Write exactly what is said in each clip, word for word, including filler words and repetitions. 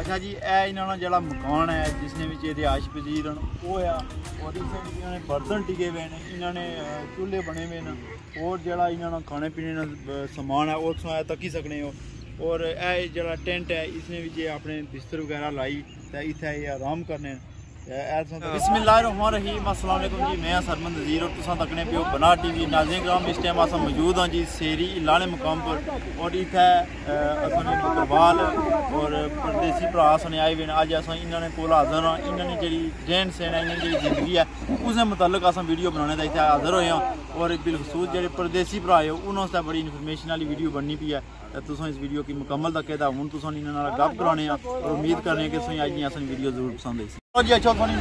अच्छा जी, ए इन्होंने जड़ा मकान है जिसने भी रिहायश पजीर वो है और इन्होंने बर्तन टिके हुए हैं, इन्होंने चूल्हे बने हुए हैं और जड़ा इन्होंने खाने पीने का समान है वो तुम तकी सकने हो। और ए जड़ा टेंट है इसने भी अपने बिस्तर वगैरह लाई तो इतने आराम करने। बिस्मिल्लाहिर्रहमानिर्रहीम, अस्सलाम वालेकुम जी, मैं सरमन नज़ीर और तुम तकने पे बना टी वी नाज़रीन ग्राम। इस टाइम अस मौजूद हाँ जी सेरी लाने मुकाम पर और इतने असने बकरवाल और परदेसी भरा सने आए हुए हैं। अज अस इन्होंने कोल हाज़र हाँ, इन्होंने जी रहन सहन है, इन्होंने जी जिंदगी है उसके मुतलक अस वीडियो बनाने का इतने हाज़र होए हैं। और बिलखसूस जो परदेसी भरा है उन्होंने बड़ी इन्फॉर्मेशन वाली वीडियो बननी पी है। तुम इस वीडियो की मुकम्मल तक हूँ तुम इन्होंने गप कराने और उम्मीद करने कि तुम अज अस वीडियो जरूर पसंद आई। जी अच्छा थोड़ी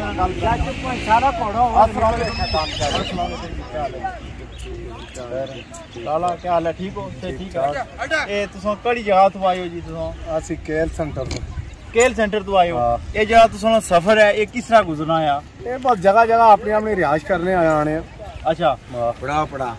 लाला क्या हाल है? ठीक हो? ठीक है। तुम कड़ी जगह तो आए हो जी? तुम असि केल सेंटर तो केल सेंटर तो आए हो। ये जरा तुम सफर है ये किस तरह गुजरना है? ये बस जगह जगह अपनी अपनी रिहाइश करने आने। अच्छा बड़ा बड़ा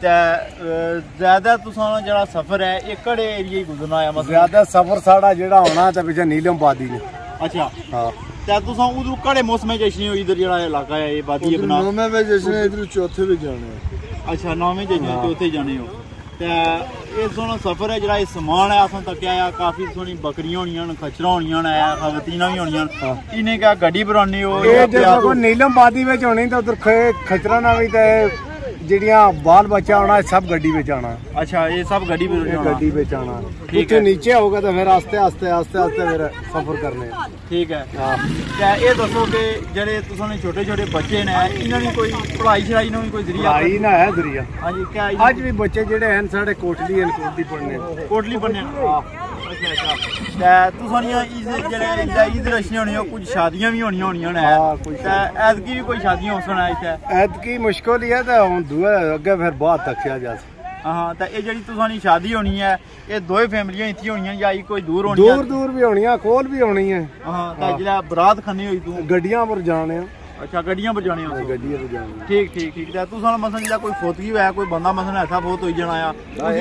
ज्यादा तुसां जरा सफर है ये कड़े एरिया गुजरना है? मतलब ज्यादा सफर साड़ा जेड़ा होना ते पिछे नीलम वादी ने। अच्छा हाँ, तुसां उधर कड़े मौसम में जश्न हो? इधर जड़ा इलाका है ये वादी है बना नौवें में जश्न इधर चौथे भी जाने। अच्छा नौवें जश्न चौथे जाने हो ते ये सोना सफर है जरा समान है असां तक्या काफी सोनी बकरियां होनियां न, खच्चरां होनियां न, खवतीना भी होनियां न। इन्हें क्या गड्डी बनानी हो? ये देखो नीलम वादी विच होनी ते उधर खच्चरां ना भी ते जिहड़ियां बाल बच्चा होना सब गड्डी में आना। अच्छा ये सब गड्डी में गड्डी में आना। ठीक है, नीचे होगा तो फिर आस्ते आस्ते आस्ते आस्ते फिर सफर करने। ठीक है। क्या ये दसो कि जेडे तुसाने छोटे छोटे बच्चे ने इन्होंने कोई पढ़ाई शढ़ाई नो कोई जरिया? पढ़ाई ना है जरिया। हाँ जी, क्या अज भी बच्चे जेडे हैं साढ़े कोटली हैं, कोटली पढ़ने कोटली पढ़ने। अच्छा अच्छा, तुसानियां ईद रशनी होनी हो, कुछ शादियां भी होनी होनियां ने, ऐतकी भी कोई शादियां हो सकना इत्थे? ऐतकी मुश्किल ही है तो हुन दुआ अगे फिर बाद तक जा। हाँ तो ये जी तुसानी शादी होनी है ये दो फैमिलियां इत्थे होनियां या कोई दूर होनी? दूर दूर भी होनी है, कोल भी होनी है। हाँ तो जिला बरात खनी हुई तू गड्डियां पर जाने। अच्छा गड्डियां पर जाने हो? गड्डियां पर जाने। ठीक ठीक ठीक है। तुसां मसलन जिला कोई फोतगी होया कोई बंदा मसलन ऐसा बहुत होई जाना या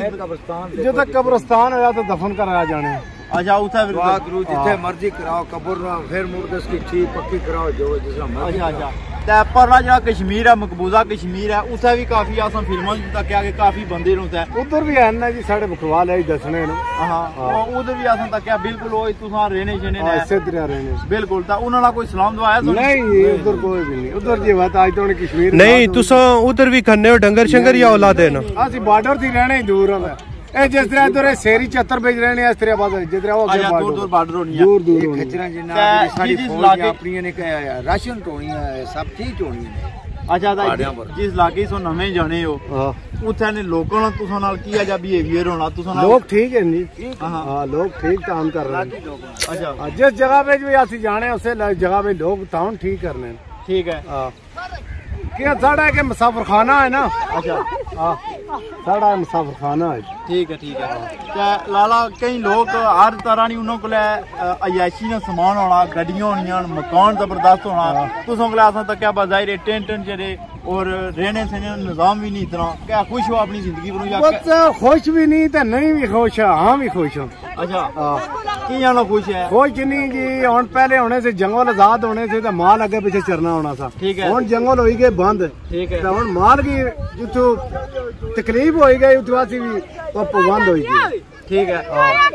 जो तक कब्रिस्तान होया तो दफन कराया जाने। अच्छा उसे जिथे मर्जी कराओ कब्र फिर मुर्दस की ठीक पक्की कराओ जो जिसका मर्जी। अच्छा अच्छा, परला जरा कश्मीर है मकबूजा कश्मीर है उसे भी काफी असां फिल्मां तक आके काफी बंदे रहुंदा है। उधर भी है ना जी साढ़े बकरवाल है दसने नु। हां उधर भी असां तक बिल्कुल ओए तुसां रहने शने ने ऐसे तरह रहने बिल्कुल। ता उन्हां दा कोई सलाम दुआ है? नहीं उधर कोई भी नहीं। उधर जी बात आज तो कश्मीर नहीं तुसां उधर भी खन्ने हो डंगर शंगर या औलाद है ना? असि बॉर्डर थी रहने ही दूर है ए जिस तरह इधर शेरी चत्तर बेच रहे हैं इस तरह बात जिस तरह वो दूर दूर बॉर्डर होनी है। दूर दूर खचरा जिन्ना साडी फौज अपनी ने कहा राशन टोनी है सब चीज टोनी है। अच्छा जिस इलाके सो नवे जाने हो उत्थे ने लोकां नाल तुसां नाल की है बिहेवियर होना? तुसां नाल लोग ठीक है जी। हां लोग ठीक काम कर रहे हैं। अच्छा जिस जगह पे भी असि जाने उसे जगह पे लोग ताउन ठीक करने। ठीक है। हां क्या साड़ा के मुसाफिर खाना है ना? अच्छा हाँ साड़ा मुसाफिर खाना है। ठीक है ठीक है। लाला कई लोग हर तरह की उन्होंने को अयाशी ने समान होना, गड्डियां होनियां, मकान जबरदस्त होना। तुसों को असां तक क्या बाजारे टेंट टेंट जेरे और रहने सहने निजाम भी नहीं इतना। क्या खुश हो अपनी जिंदगी पर? खुश भी नहीं तो नहीं भी खुश है। हाँ भी खुश हूँ। अच्छा की जानो खुश है? खुश नहीं जी हम पहले होने से जंगल आजाद होने से तो माल अगे पीछे चरना होना था। ठीक है। हम जंगल हो गए बंद। ठीक है। तो हम माल की जितो तकलीफ हो गई उतवासी भी बंद हो गई। ठीक है।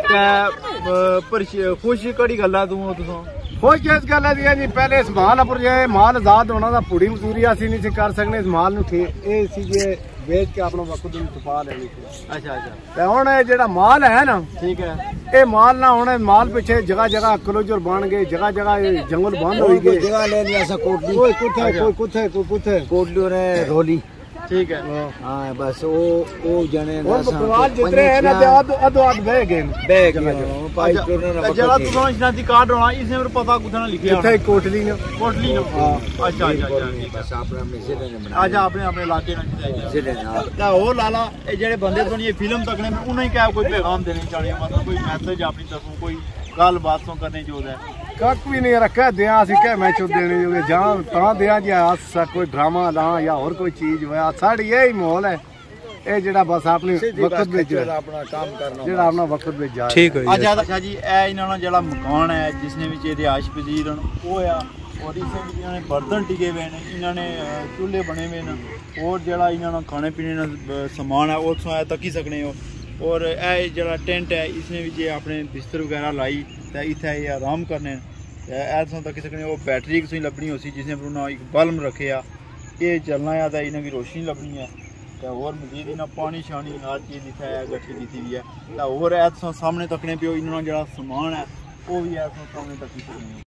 खुश कड़ी गल है तू तुम खुश इस गल है जी पहले इस माल पर जो माल आजाद होना था पूरी मजदूरी असी नहीं कर सकने इस माल नूं बेच के अपना वक्त छुपा लेनी। अच्छा अच्छा तो हुण जेड़ा माल है ना ठीक है ये माल ना होने माल पिछे जगह जगह क्लोजर बन गए जगह जगह जंगल बंद हो गए। जगह ले लिया सा कोटली कोई कुथे कोई कुथे कोई कुथे कोटली ने रोली। ठीक है। हां बस वो वो जने ना बकरवाल जितने है ना अध अध अध बह गए बह गए पाई करने ना जरा तुम शनाती कार्ड होना इसने पर पता कुछ ना लिखिया इथे कोटली ने कोटली ने। हां अच्छा अच्छा बस अपने अपने जिले ने बना। अच्छा अपने अपने इलाके में जिले ना ता ओ लाला ए जेडे बंदे सुनिए फिल्म तकने में उन्हें क्या कोई पैगाम देने चाहे मतलब कोई मैसेज अपनी तरफों कोई गल बात तो करने जो है कख भी नहीं रखा दिया असी कह मैच देने जो जहां ता दिया जी कोई ड्रामा ला या और कोई चीज होया साड़ी यही माहौल है ਇਹ ਜਿਹੜਾ ਬਸ ਆਪਣੀ ਵਕਤ ਵਿੱਚ ਆਪਣਾ ਕੰਮ ਕਰਨਾ ਜਿਹੜਾ ਆਪਣਾ ਵਕਤ ਵਿੱਚ ਜਾ ठीक हो अच्छा अच्छा जी ए इन्होंने जड़ा मकान है जिसने भी रिहायश पजीर वो आ और इस इन्होंने बर्तन टिके हुए हैं इन्होंने चूल्हे बने हुए हैं और जड़ा इन्होंने खाने पीने का समान है उस तकी सकने हो और ए जड़ा टेंट है इसने भी जे अपने बिस्तर वगैरह लाई तो इतने ये आराम करने ऐसा तकी सकने वो बैटरी तुम लभनी हो सी जिसने उन्होंने एक बल्ब रखे आ ये चलना है तो इन्हें की रोशनी लभनी है तो और मजीद इन्हें पानी शानी हर चीज़ इतने गठी की हुई है तो और ऐसा सामने तकने पे इन्होंने जड़ा समान है वो भी ऐसा सामने तकी सकने